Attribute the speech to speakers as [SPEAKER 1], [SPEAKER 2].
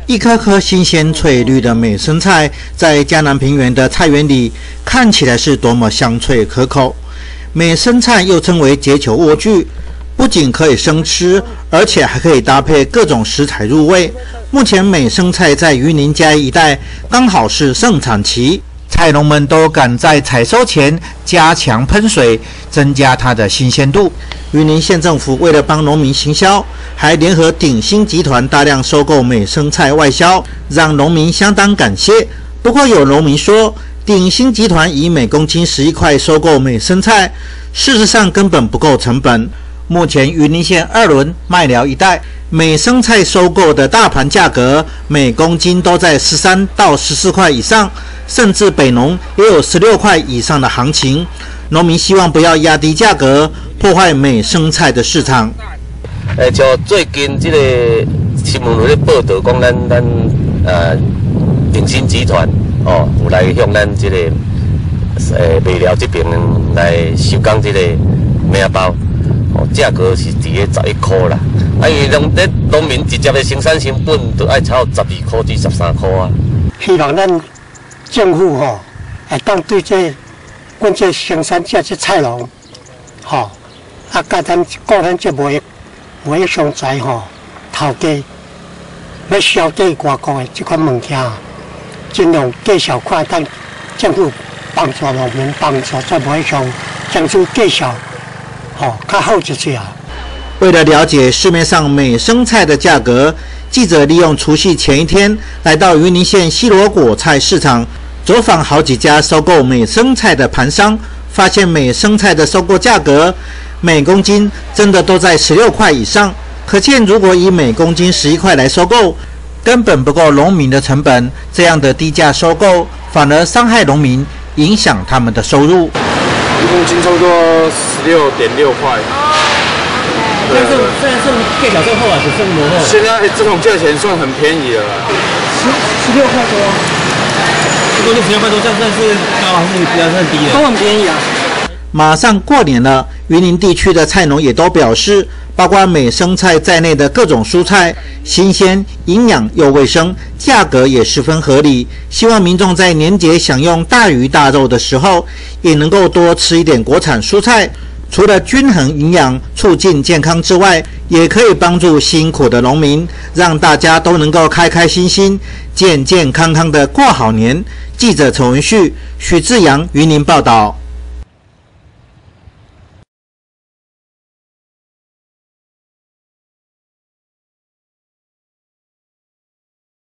[SPEAKER 1] 一颗颗新鲜翠绿的美生菜，在嘉南平原的菜园里，看起来是多么香脆可口。美生菜又称为结球莴苣，不仅可以生吃，而且还可以搭配各种食材入味。目前美生菜在云林嘉义一带刚好是盛产期，菜农们都赶在采收前加强喷水，增加它的新鲜度。云林县政府为了帮农民行销，还联合鼎新集团大量收购美生菜外销，让农民相当感谢。不过有农民说，鼎新集团以每公斤11块收购美生菜，事实上根本不够成本。目前云林县二轮麦寮一带美生菜收购的大盘价格，每公斤都在13到14块以上，甚至北农也有16块以上的行情。农民希望不要压低价格，破坏美生菜的市场。
[SPEAKER 2] 像最近这个新闻有咧报道讲，咱鼎新集团有来向咱这个麦寮这边来收工这个面包，价格是伫咧11块啦。因为农民直接的生产成本就要超12块至13块啊。
[SPEAKER 3] 希望咱政府会当对阮这生产者这菜农，甲咱顾咱这卖商材头家要销底外国的这款物件，尽量减少看，当政府帮助农民，帮助在卖商争取减少，较好一些啊。
[SPEAKER 1] 为了了解市面上美生菜的价格，记者利用除夕前一天来到云林县西螺果菜市场，走访好几家收购美生菜的盘商，发现美生菜的收购价格每公斤真的都在16块以上。可见，如果以每公斤11块来收购，根本不够农民的成本。这样的低价收购，反而伤害农民，影响他们的收入。
[SPEAKER 4] 一公斤差不多16.6块。
[SPEAKER 5] 现在剩更小剩厚啊，只剩多厚？
[SPEAKER 4] 现在这种价钱算很便宜了啦
[SPEAKER 5] ，16块多。一公斤16块多，这样算是高还是比较算低的？
[SPEAKER 3] 都很便宜啊。
[SPEAKER 1] 马上过年了，云林地区的菜农也都表示，包括美生菜在内的各种蔬菜，新鲜、营养又卫生，价格也十分合理。希望民众在年节享用大鱼大肉的时候，也能够多吃一点国产蔬菜。除了均衡营养、促进健康之外，也可以帮助辛苦的农民，让大家都能够开开心心、健健康康的过好年。记者陈文旭、许志阳，云林报道。